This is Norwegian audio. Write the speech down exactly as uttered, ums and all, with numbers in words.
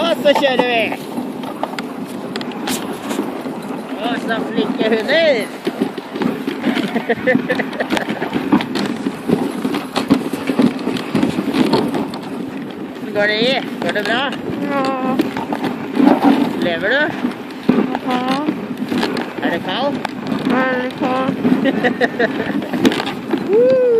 Og så kjører vi. Å, så flinke hunder. Går det i? Går det bra? Ja. Lever du? Ja. Er det kald? Veldig kald. Woo!